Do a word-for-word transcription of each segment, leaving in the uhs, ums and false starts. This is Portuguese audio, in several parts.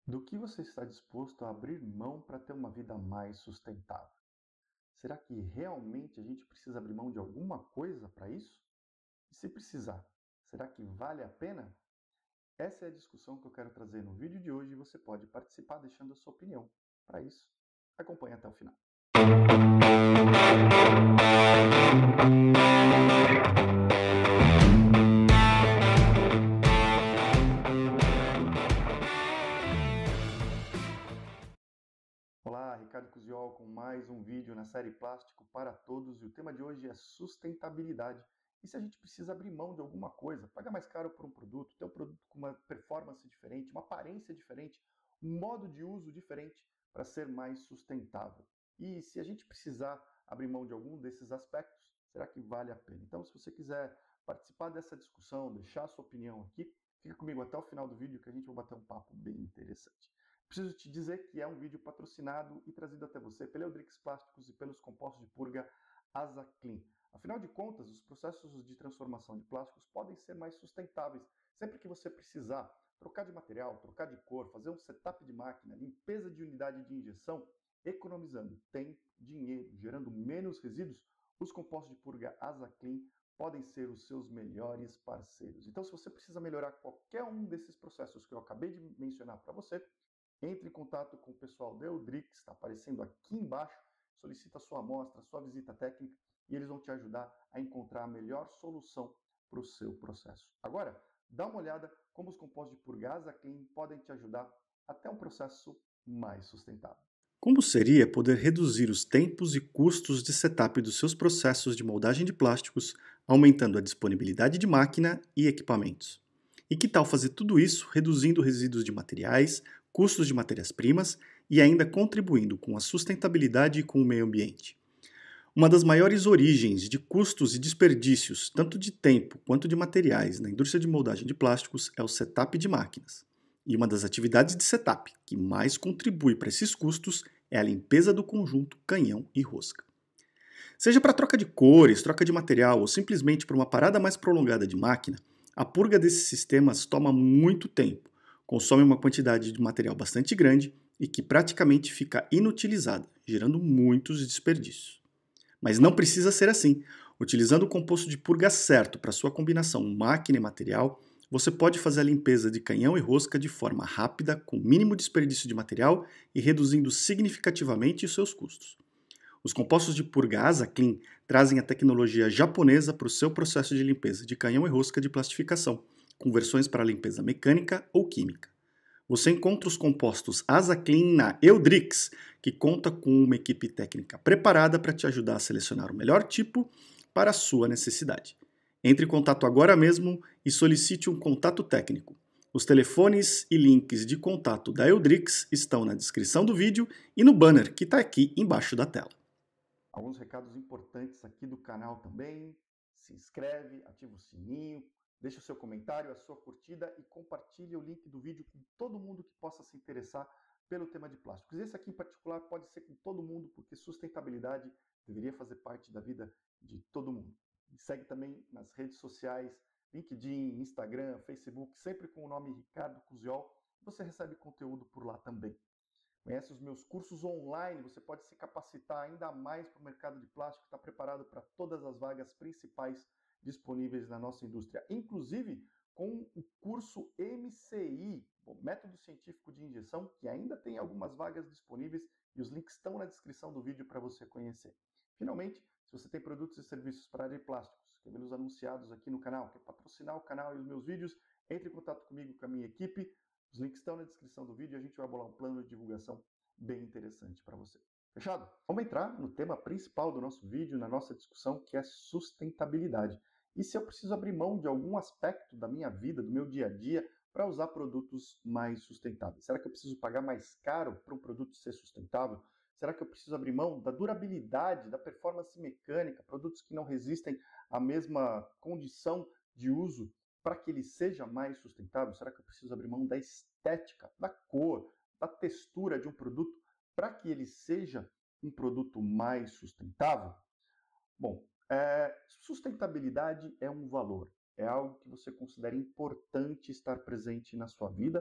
Do que você está disposto a abrir mão para ter uma vida mais sustentável? Será que realmente a gente precisa abrir mão de alguma coisa para isso? E se precisar, será que vale a pena? Essa é a discussão que eu quero trazer no vídeo de hoje e você pode participar deixando a sua opinião. Para isso, acompanhe até o final. Olá, Ricardo Cusiol com mais um vídeo na série Plástico para Todos e o tema de hoje é sustentabilidade. E se a gente precisa abrir mão de alguma coisa, pagar mais caro por um produto, ter um produto com uma performance diferente, uma aparência diferente, um modo de uso diferente para ser mais sustentável. E se a gente precisar abrir mão de algum desses aspectos, será que vale a pena? Então, se você quiser participar dessa discussão, deixar a sua opinião aqui, fica comigo até o final do vídeo que a gente vai bater um papo bem interessante. Preciso te dizer que é um vídeo patrocinado e trazido até você pela Eudrix Plásticos e pelos compostos de purga Asa Clean. Afinal de contas, os processos de transformação de plásticos podem ser mais sustentáveis. Sempre que você precisar trocar de material, trocar de cor, fazer um setup de máquina, limpeza de unidade de injeção, economizando tempo, dinheiro, gerando menos resíduos, os compostos de purga Asa Clean podem ser os seus melhores parceiros. Então, se você precisa melhorar qualquer um desses processos que eu acabei de mencionar para você, entre em contato com o pessoal da Eudrix, está aparecendo aqui embaixo, solicita a sua amostra, a sua visita técnica e eles vão te ajudar a encontrar a melhor solução para o seu processo. Agora, dá uma olhada como os compostos de Purgasa Clean podem te ajudar até um processo mais sustentável. Como seria poder reduzir os tempos e custos de setup dos seus processos de moldagem de plásticos, aumentando a disponibilidade de máquina e equipamentos? E que tal fazer tudo isso reduzindo resíduos de materiais, custos de matérias-primas e ainda contribuindo com a sustentabilidade e com o meio ambiente? Uma das maiores origens de custos e desperdícios, tanto de tempo quanto de materiais, na indústria de moldagem de plásticos é o setup de máquinas. E uma das atividades de setup que mais contribui para esses custos é a limpeza do conjunto canhão e rosca. Seja para troca de cores, troca de material ou simplesmente para uma parada mais prolongada de máquina, a purga desses sistemas toma muito tempo, consome uma quantidade de material bastante grande e que praticamente fica inutilizada, gerando muitos desperdícios. Mas não precisa ser assim. Utilizando o composto de purga certo para sua combinação máquina e material, você pode fazer a limpeza de canhão e rosca de forma rápida, com mínimo desperdício de material e reduzindo significativamente os seus custos. Os compostos de purga Asa Clean trazem a tecnologia japonesa para o seu processo de limpeza de canhão e rosca de plastificação, com versões para limpeza mecânica ou química. Você encontra os compostos Asa Clean na Eudrix, que conta com uma equipe técnica preparada para te ajudar a selecionar o melhor tipo para a sua necessidade. Entre em contato agora mesmo e solicite um contato técnico. Os telefones e links de contato da Eudrix estão na descrição do vídeo e no banner que está aqui embaixo da tela. Alguns recados importantes aqui do canal também. Se inscreve, ativa o sininho, deixa o seu comentário, a sua curtida e compartilhe o link do vídeo com todo mundo que possa se interessar pelo tema de plásticos. Esse aqui em particular pode ser com todo mundo, porque sustentabilidade deveria fazer parte da vida de todo mundo. Me segue também nas redes sociais, LinkedIn, Instagram, Facebook, sempre com o nome Ricardo Cusiol. Você recebe conteúdo por lá também. Conhece os meus cursos online, você pode se capacitar ainda mais para o mercado de plástico, está preparado para todas as vagas principais disponíveis na nossa indústria, inclusive com o curso M C I, o Método Científico de Injeção, que ainda tem algumas vagas disponíveis e os links estão na descrição do vídeo para você conhecer. Finalmente, se você tem produtos e serviços para a área de plásticos, quer vê-los anunciados aqui no canal, quer patrocinar o canal e os meus vídeos, entre em contato comigo, com a minha equipe. Os links estão na descrição do vídeo e a gente vai bolar um plano de divulgação bem interessante para você. Fechado? Vamos entrar no tema principal do nosso vídeo, na nossa discussão, que é sustentabilidade. E se eu preciso abrir mão de algum aspecto da minha vida, do meu dia a dia, para usar produtos mais sustentáveis? Será que eu preciso pagar mais caro para um produto ser sustentável? Será que eu preciso abrir mão da durabilidade, da performance mecânica, produtos que não resistem à mesma condição de uso para que ele seja mais sustentável? Será que eu preciso abrir mão da estética, da cor, da textura de um produto para que ele seja um produto mais sustentável? Bom, é, sustentabilidade é um valor, é algo que você considera importante estar presente na sua vida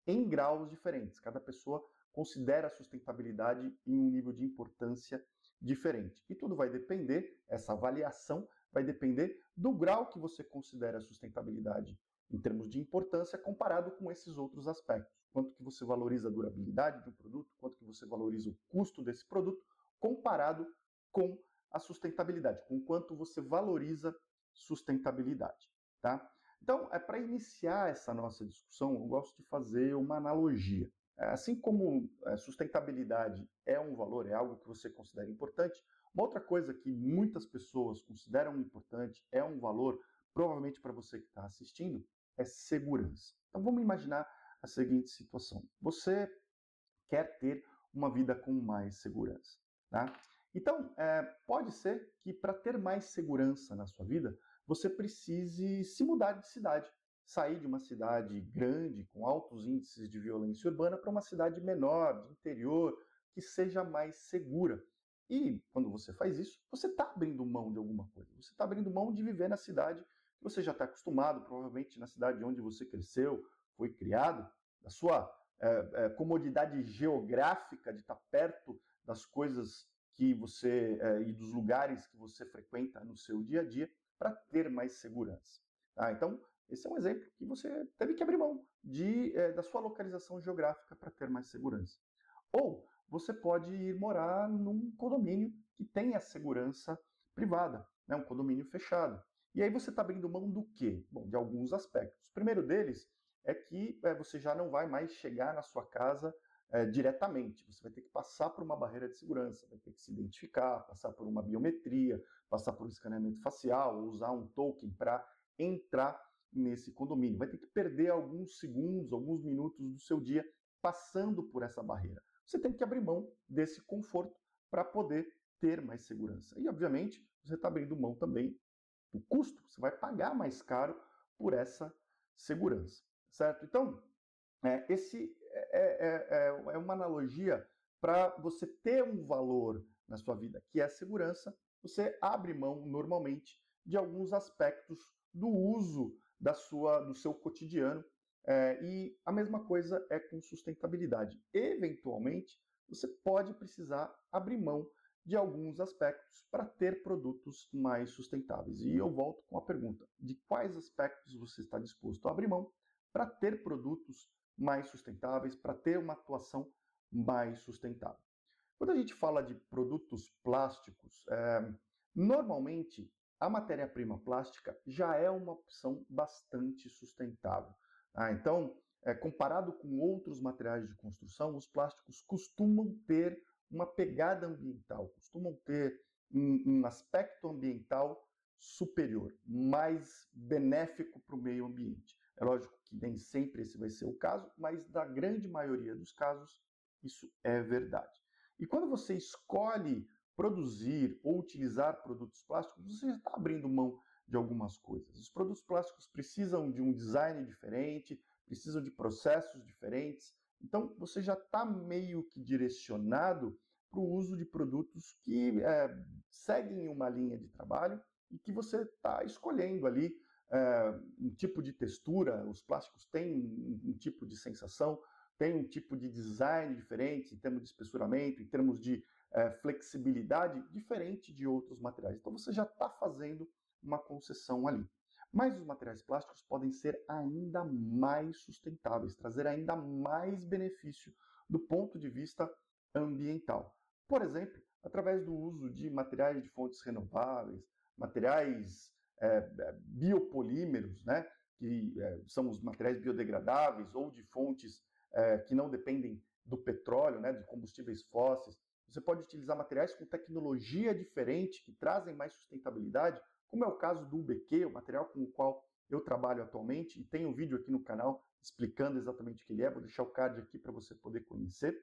em graus diferentes. Cada pessoa considera a sustentabilidade em um nível de importância diferente. E tudo vai depender, essa avaliação vai depender do grau que você considera a sustentabilidade em termos de importância comparado com esses outros aspectos. Quanto que você valoriza a durabilidade do produto, quanto que você valoriza o custo desse produto, comparado com a sustentabilidade, com quanto você valoriza sustentabilidade, tá? Então, é, para iniciar essa nossa discussão, eu gosto de fazer uma analogia. É, assim como é, sustentabilidade é um valor, é algo que você considera importante, uma outra coisa que muitas pessoas consideram importante, é um valor, provavelmente para você que está assistindo, é segurança. Então, vamos imaginar a seguinte situação. Você quer ter uma vida com mais segurança, tá? Então, é, pode ser que para ter mais segurança na sua vida, você precise se mudar de cidade, sair de uma cidade grande, com altos índices de violência urbana, para uma cidade menor, de interior, que seja mais segura. E quando você faz isso, você está abrindo mão de alguma coisa. Você está abrindo mão de viver na cidade que você já está acostumado, provavelmente na cidade onde você cresceu, foi criado, da sua é, é, comodidade geográfica de estar perto das coisas que você é, e dos lugares que você frequenta no seu dia a dia, para ter mais segurança. Tá? Então, esse é um exemplo que você teve que abrir mão de, é, da sua localização geográfica para ter mais segurança. Ou você pode ir morar num condomínio que tenha segurança privada, né? Um condomínio fechado. E aí você está abrindo mão do quê? Bom, de alguns aspectos. O primeiro deles é que é, você já não vai mais chegar na sua casa é, diretamente. Você vai ter que passar por uma barreira de segurança, vai ter que se identificar, passar por uma biometria, passar por um escaneamento facial, usar um token para entrar nesse condomínio. Vai ter que perder alguns segundos, alguns minutos do seu dia passando por essa barreira. Você tem que abrir mão desse conforto para poder ter mais segurança. E, obviamente, você está abrindo mão também do custo. Você vai pagar mais caro por essa segurança, certo? Então, é, esse é, é, é, é uma analogia para você ter um valor na sua vida, que é a segurança. Você abre mão, normalmente, de alguns aspectos do uso da sua, do seu cotidiano. É, e a mesma coisa é com sustentabilidade. Eventualmente, você pode precisar abrir mão de alguns aspectos para ter produtos mais sustentáveis. E eu volto com a pergunta: de quais aspectos você está disposto a abrir mão para ter produtos mais sustentáveis, para ter uma atuação mais sustentável? Quando a gente fala de produtos plásticos, é, normalmente a matéria-prima plástica já é uma opção bastante sustentável. Ah, então, é, comparado com outros materiais de construção, os plásticos costumam ter uma pegada ambiental, costumam ter um, um aspecto ambiental superior, mais benéfico para o meio ambiente. É lógico que nem sempre esse vai ser o caso, mas na grande maioria dos casos isso é verdade. E quando você escolhe produzir ou utilizar produtos plásticos, você já está abrindo mão de algumas coisas. Os produtos plásticos precisam de um design diferente, precisam de processos diferentes. Então, você já está meio que direcionado para o uso de produtos que é, seguem uma linha de trabalho e que você está escolhendo ali é, um tipo de textura. Os plásticos têm um, um tipo de sensação, tem um tipo de design diferente em termos de espessuramento, em termos de é, flexibilidade, diferente de outros materiais. Então você já está fazendo uma concessão ali. Mas os materiais plásticos podem ser ainda mais sustentáveis, trazer ainda mais benefício do ponto de vista ambiental. Por exemplo, através do uso de materiais de fontes renováveis, materiais é, biopolímeros, né, que é, são os materiais biodegradáveis ou de fontes é, que não dependem do petróleo, né, de combustíveis fósseis. Você pode utilizar materiais com tecnologia diferente, que trazem mais sustentabilidade, como é o caso do U B Q, o material com o qual eu trabalho atualmente, e tem um vídeo aqui no canal explicando exatamente o que ele é, vou deixar o card aqui para você poder conhecer.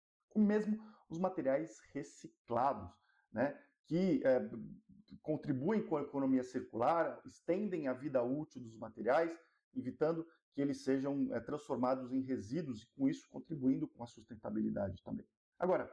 E mesmo os materiais reciclados, né, que é, contribuem com a economia circular, estendem a vida útil dos materiais, evitando que eles sejam é, transformados em resíduos e, com isso, contribuindo com a sustentabilidade também. Agora,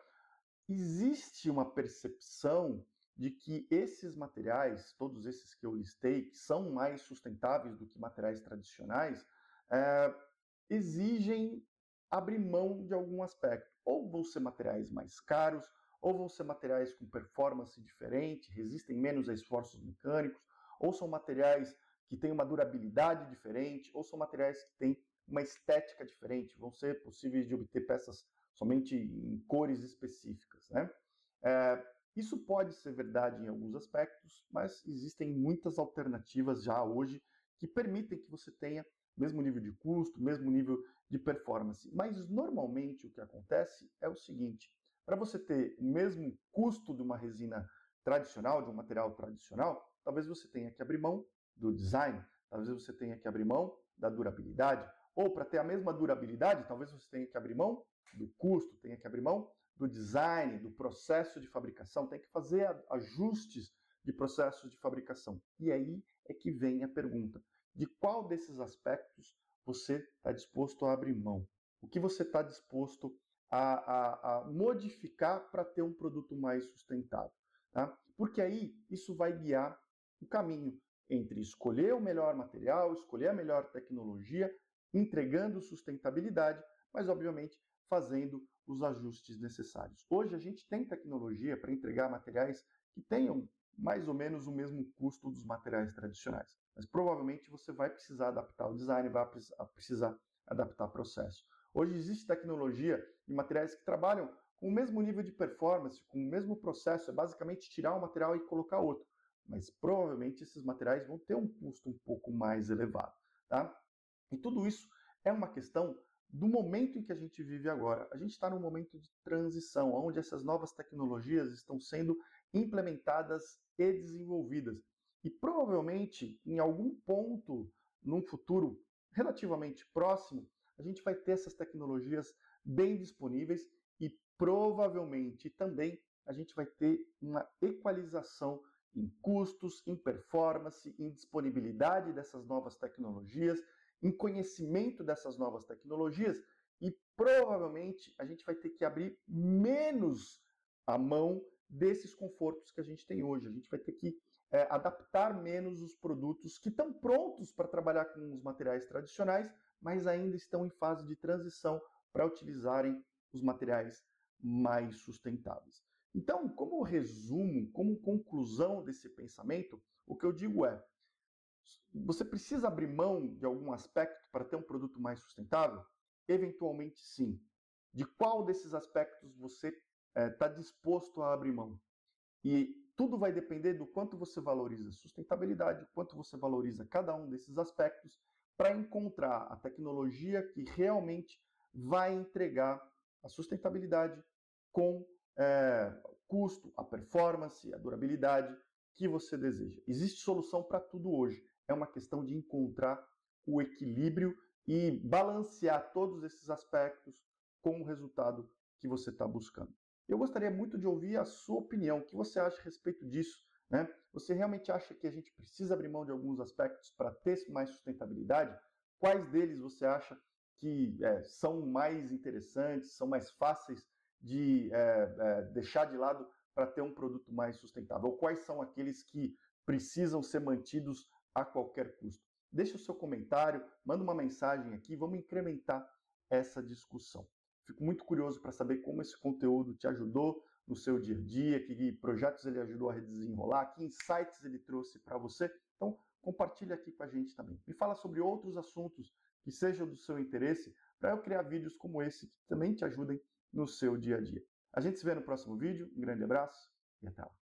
existe uma percepção de que esses materiais, todos esses que eu listei, que são mais sustentáveis do que materiais tradicionais, é, exigem abrir mão de algum aspecto. Ou vão ser materiais mais caros, ou vão ser materiais com performance diferente, resistem menos a esforços mecânicos, ou são materiais que têm uma durabilidade diferente, ou são materiais que têm uma estética diferente, vão ser possíveis de obter peças somente em cores específicas, né? É, isso pode ser verdade em alguns aspectos, mas existem muitas alternativas já hoje que permitem que você tenha o mesmo nível de custo, mesmo nível de performance. Mas normalmente o que acontece é o seguinte: para você ter o mesmo custo de uma resina tradicional, de um material tradicional, talvez você tenha que abrir mão do design, talvez você tenha que abrir mão da durabilidade, ou para ter a mesma durabilidade, talvez você tenha que abrir mão do custo, tenha que abrir mão do design, do processo de fabricação, tem que fazer ajustes de processos de fabricação. E aí é que vem a pergunta: de qual desses aspectos você está disposto a abrir mão? O que você está disposto a, a, a modificar para ter um produto mais sustentável? Tá? Porque aí isso vai guiar o caminho entre escolher o melhor material, escolher a melhor tecnologia, entregando sustentabilidade, mas obviamente fazendo os ajustes necessários. Hoje a gente tem tecnologia para entregar materiais que tenham mais ou menos o mesmo custo dos materiais tradicionais, mas provavelmente você vai precisar adaptar o design, vai precisar adaptar o processo. Hoje existe tecnologia de materiais que trabalham com o mesmo nível de performance, com o mesmo processo, é basicamente tirar um material e colocar outro, mas provavelmente esses materiais vão ter um custo um pouco mais elevado, tá? E tudo isso é uma questão do momento em que a gente vive agora. A gente está num momento de transição, onde essas novas tecnologias estão sendo implementadas e desenvolvidas. E provavelmente, em algum ponto, num futuro relativamente próximo, a gente vai ter essas tecnologias bem disponíveis e provavelmente também a gente vai ter uma equalização em custos, em performance, em disponibilidade dessas novas tecnologias, em conhecimento dessas novas tecnologias, e provavelmente a gente vai ter que abrir menos a mão desses confortos que a gente tem hoje. A gente vai ter que é, adaptar menos os produtos que estão prontos para trabalhar com os materiais tradicionais, mas ainda estão em fase de transição para utilizarem os materiais mais sustentáveis. Então, como resumo, como conclusão desse pensamento, o que eu digo é: você precisa abrir mão de algum aspecto para ter um produto mais sustentável? Eventualmente, sim. De qual desses aspectos você está é, disposto a abrir mão? E tudo vai depender do quanto você valoriza a sustentabilidade, o quanto você valoriza cada um desses aspectos, para encontrar a tecnologia que realmente vai entregar a sustentabilidade com é, custo, a performance, a durabilidade que você deseja. Existe solução para tudo hoje. É uma questão de encontrar o equilíbrio e balancear todos esses aspectos com o resultado que você está buscando. Eu gostaria muito de ouvir a sua opinião. O que você acha a respeito disso? Né? Você realmente acha que a gente precisa abrir mão de alguns aspectos para ter mais sustentabilidade? Quais deles você acha que é, são mais interessantes, são mais fáceis de é, é, deixar de lado para ter um produto mais sustentável? Ou quais são aqueles que precisam ser mantidos a qualquer custo? Deixe o seu comentário, manda uma mensagem aqui, vamos incrementar essa discussão. Fico muito curioso para saber como esse conteúdo te ajudou no seu dia a dia, que projetos ele ajudou a desenrolar, que insights ele trouxe para você. Então, compartilhe aqui com a gente também. Me fala sobre outros assuntos que sejam do seu interesse, para eu criar vídeos como esse que também te ajudem no seu dia a dia. A gente se vê no próximo vídeo. Um grande abraço e até lá.